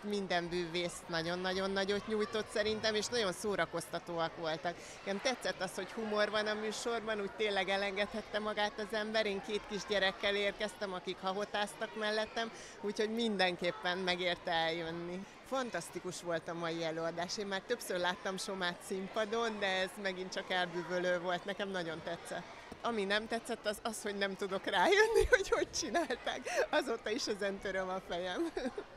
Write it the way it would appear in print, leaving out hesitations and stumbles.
minden bűvész nagyon-nagyon nagyot nyújtott szerintem, és nagyon szórakoztatóak voltak. Nekem tetszett az, hogy humor van a műsorban, úgy tényleg elengedhette magát az ember. Én 2 kisgyerekkel érkeztem, akik hahotáztak mellettem, úgyhogy mindenképpen megérte eljönni. Fantasztikus volt a mai előadás. Én már többször láttam Somát színpadon, de ez megint csak elbűvölő volt. Nekem nagyon tetszett. Ami nem tetszett, az, hogy nem tudok rájönni, hogy csinálták. Azóta is ezen töröm a fejem.